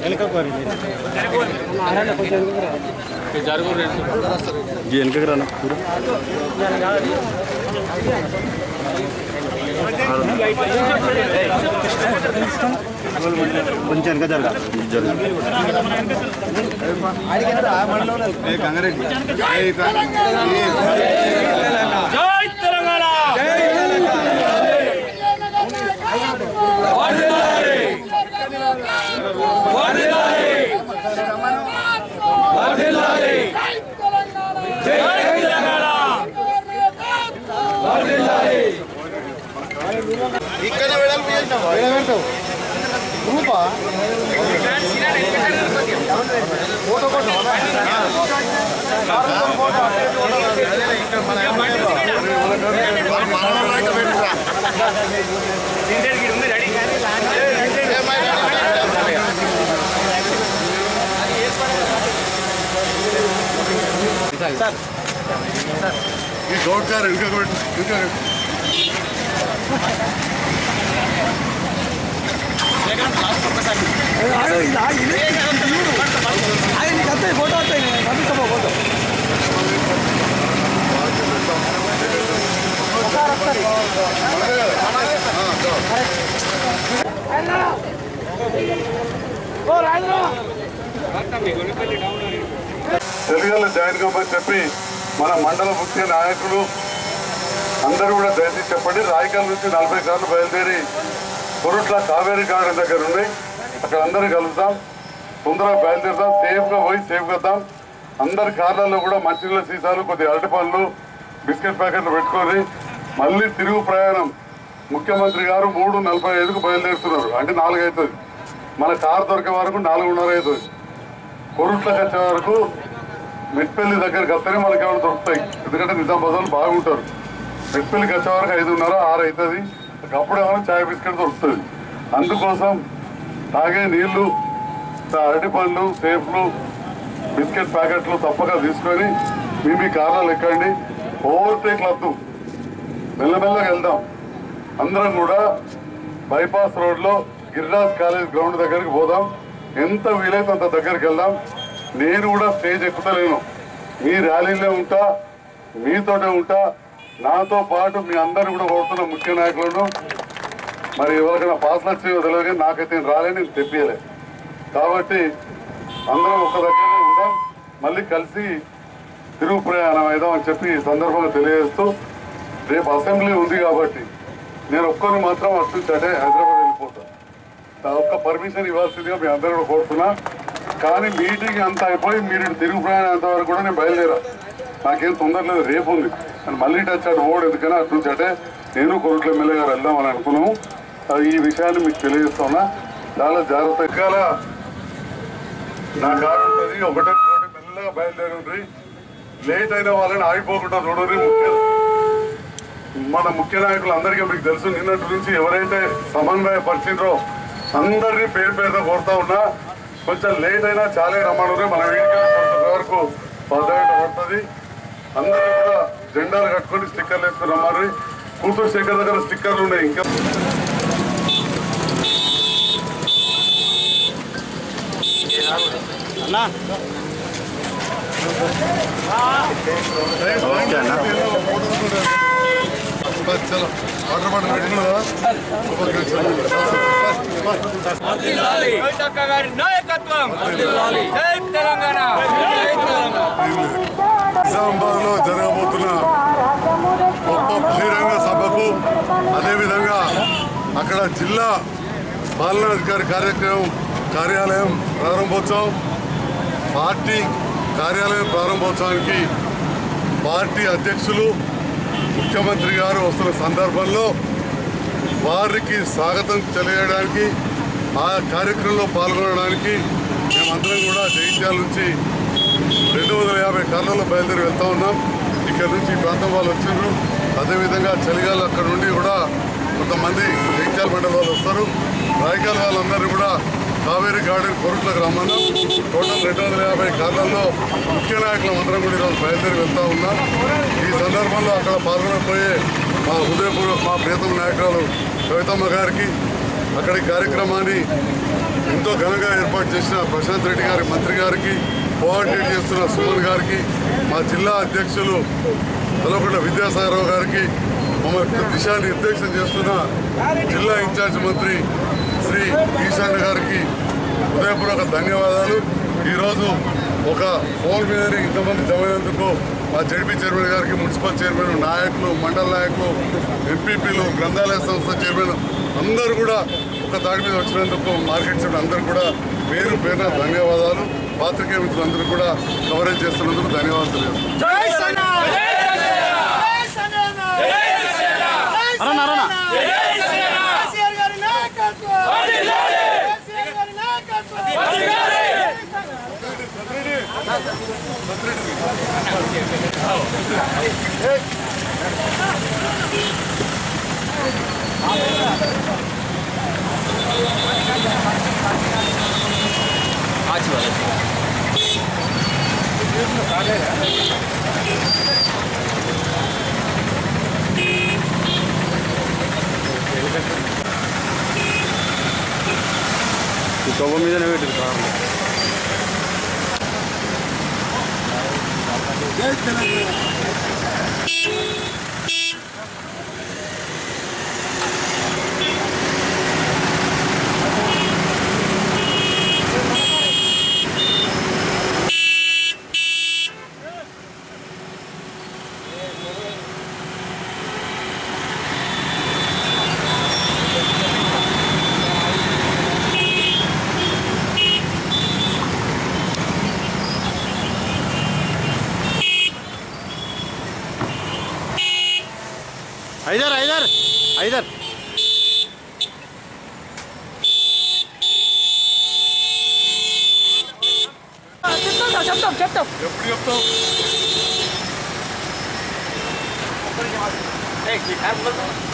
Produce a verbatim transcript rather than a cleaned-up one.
जी इनका कराना पूरा पंचन का जरगा जरगा कांग्रेस जय तेलंगाना ఇక్కడ వెడల్ పోయినా వెడల్ గ్రూపా ఫోటో ఫోటో ఫోటో ఇక్కడ మన మనోరాక పెట్టురా సిండర్ కి ఉంది రెడీ కానీ సార్ సార్ ఈ గౌడ్ గారు ఇంకా ఇంకా ఫోటో వస్తాయి ఫోటో తెలుగులో జాయిన్ కామని చెప్పి మన మండల ముఖ్య నాయకులు అందరూ కూడా దయచేసి చెప్పండి. రాయకల్ నుంచి నలభై సార్లు బయలుదేరి కొరుట్ల కావేరీ గార్డెన్ దగ్గర ఉన్నాయి, అక్కడ అందరూ కలుద్దాం, తొందరగా బయలుదేరుదాం, సేఫ్గా పోయి సేఫ్గా వద్దాం. అందరి కార్లలో కూడా మంచినీళ్ళ సీసాలు కొద్ది అరటి పళ్ళు బిస్కెట్ ప్యాకెట్లు పెట్టుకొని మళ్ళీ తిరుగు ప్రయాణం. ముఖ్యమంత్రి గారు మూడు నలభై ఐదుకు బయలుదేరుతున్నారు, అంటే నాలుగు అవుతుంది. మన కారు దొరికే వరకు నాలుగున్నర అవుతుంది. కొరుట్లకు వచ్చే వరకు మెట్పల్లి దగ్గరికి వస్తేనే మనకి ఏమైనా దొరుకుతాయి, ఎందుకంటే నిజామాబాద్లో బాగుంటారు. మెట్పల్లికి వచ్చే వరకు ఐదున్నర ఆరు అవుతుంది, అప్పుడు ఏమైనా చాయ్ బిస్కెట్ దొరుకుతుంది. అందుకోసం తాగే నీళ్లు, అరటి పండ్లు, సేఫ్లు, బిస్కెట్ ప్యాకెట్లు తప్పక తీసుకొని మీ మీ కార్లలో ఎక్కండి. ఓవర్టేక్ వద్దు, మెల్లమెల్లగా వెళ్దాం. అందరం కూడా బైపాస్ రోడ్లో గిరిరాజ్ కాలేజ్ గ్రౌండ్ దగ్గరికి పోదాం, ఎంత వీలైతే అంత దగ్గరికి వెళ్దాం. నేను కూడా స్టేజ్ ఎక్కుతలేను, మీ ర్యాలీలో ఉంటా, మీతోనే ఉంటా. నాతో పాటు మీ అందరూ కూడా కోరుతున్న ముఖ్య నాయకులను, మరి ఎవరికైనా పాస్లు వచ్చేవో తెలియదు కానీ నాకైతే నేను రాలే, నేను తెప్పియలే. కాబట్టి అందరం ఒక్క దగ్గరనే ఉందాం, మళ్ళీ కలిసి తిరుగు ప్రయాణం అయిదాం అని చెప్పి ఈ సందర్భంగా తెలియజేస్తూ, రేపు అసెంబ్లీ ఉంది కాబట్టి నేను ఒక్కరిని మాత్రం అటు అంటే హైదరాబాద్ వెళ్ళిపోతాను. ఒక్క పర్మిషన్ ఇవ్వాల్సిందిగా మీ అందరూ కూడా కోరుతున్నా. కానీ మీటింగ్ అంతా అయిపోయి మీరు తిరుగు ప్రయాణం అంతవరకు కూడా నేను బయలుదేరా, నాకేం తొందర లేదు, రేపు ఉంది. అని మళ్ళీ టచ్ అటు ఓడు ఎందుకని అటు నుంచి అంటే నేను కొరుట్ల ఎమ్మెల్యే గారు వెళ్దామని అనుకున్నాము. ఈ విషయాన్ని మీకు తెలియజేస్తున్నా, చాలా జాగ్రత్త ఎక్కాల. నా కారు ఉంటుంది, ఒకటే ఒకటి మెల్లగా బయలుదేరి లేట్ అయిన వాళ్ళని ఆగిపోకుండా చూడండి. ముఖ్య మన ముఖ్య నాయకులు అందరికీ మీకు తెలుసు, నిన్నటి నుంచి ఎవరైతే సమన్వయపరిచిండ్రో అందరినీ పేరు పేరుతో కోరుతా ఉన్నా. కొంచెం లేట్ అయినా చాలా రమ్మను, మన వీడికి వరకు పదగంట పడుతుంది. అందరూ కూడా జెండాలు కట్టుకొని స్టిక్కర్లు వేసుకుని రమ్మని. కూతురు శేఖర్ దగ్గర స్టిక్కర్లు ఉన్నాయి. ఇంకా చలో వాటర్ బాటిల్ పెట్టుకున్నా నిజామాబాద్ లో జరగబోతున్న గొప్ప బహిరంగ సభకు, అదేవిధంగా అక్కడ జిల్లా పాలనాధికారి కార్యక్రమం కార్యాలయం ప్రారంభోత్సవం, పార్టీ కార్యాలయం ప్రారంభోత్సవానికి పార్టీ అధ్యక్షులు ముఖ్యమంత్రి గారు వస్తున్న సందర్భంలో వారికి స్వాగతం తెలియడానికి, ఆ కార్యక్రమంలో పాల్గొనడానికి మేమందరం కూడా జగిత్యాల నుంచి రెండు వందల యాభై కార్లలో బయలుదేరి వెళ్తూ ఉన్నాం. ఇక్కడ నుంచి ఈ ప్రాంతం వాళ్ళు వచ్చిండ్రు, అదేవిధంగా చలిగాలు అక్కడ నుండి కూడా కొంతమంది జగిత్యాల మండలి వాళ్ళు వస్తారు. రాయకాల వాళ్ళందరూ కూడా కావేరీ గార్డెన్ కొరుట్లకు రమ్మన్నాం. టోటల్ రెండు వందల యాభై కార్లలో ముఖ్య నాయకులు అందరం కూడా ఈరోజు బయలుదేరి వెళ్తూ ఉన్నాం. ఈ సందర్భంలో అక్కడ పాల్గొనకపోయే మా హృదయపూర్వక మా ప్రియతమ నాయకురాలు కవితమ్మ గారికి, అక్కడి కార్యక్రమాన్ని ఎంతో ఘనంగా ఏర్పాటు చేసిన ప్రశాంత్ రెడ్డి గారి మంత్రి గారికి, కోఆర్డినేట్ చేస్తున్న సుమన్ గారికి, మా జిల్లా అధ్యక్షులు తలకొండ విద్యాసాగరరావు గారికి, మమ్మల్ని దిశానిర్దేశం చేస్తున్న జిల్లా ఇన్ఛార్జ్ మంత్రి శ్రీ ఈశాన్య గారికి హృదయపూర్వక ధన్యవాదాలు. ఈరోజు ఒక ఫోన్ మీదనే ఇంతమంది జమైనందుకు మా జడ్పీ చైర్మన్ గారికి, మున్సిపల్ చైర్మన్, నాయకులు, మండల నాయకులు, ఎంపీపీలు, గ్రంథాలయ సంస్థ చైర్మన్ అందరూ కూడా ఒక దాడి మీద వచ్చినందుకు, మార్కెట్ సైడ్ అందరూ కూడా పేరు పేరున ధన్యవాదాలు. పాత్రికేయ మిత్రులందరూ కూడా కవరేజ్ చేస్తున్నందుకు ధన్యవాదాలు తెలియజేస్తున్నాను. తొవ్వ మీదనే పెట్టింది కారణం. इधर इधर इधर చెప్తాం చెప్తాం ఎప్పుడు చెప్తాం